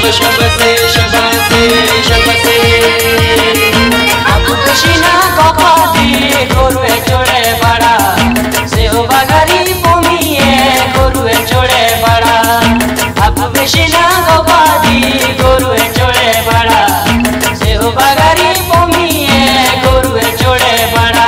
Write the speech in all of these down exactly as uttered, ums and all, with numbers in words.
शबसे शबसे शबसे आपु कृष्णा गोपादी गोरुए जोड़े बड़ा सेहो बागारी पोमिए गोरुए जोड़े बड़ा आपु कृष्णा गोपादी गोरुए जोड़े बड़ा सेहो बागारी पोमिए गोरुए जोड़े बड़ा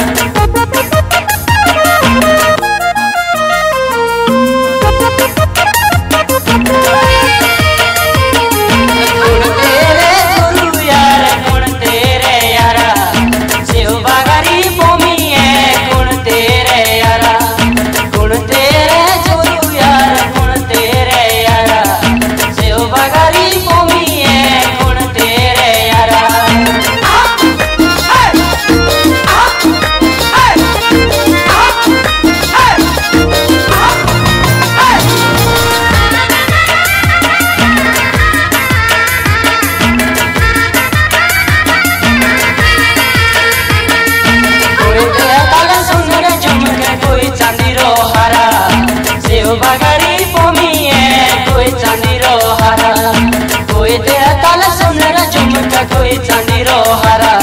बागारी पोमिए कोई चांदी रो हरा कोई दे ताला सुनरा झुमका कोई चांदी रो हरा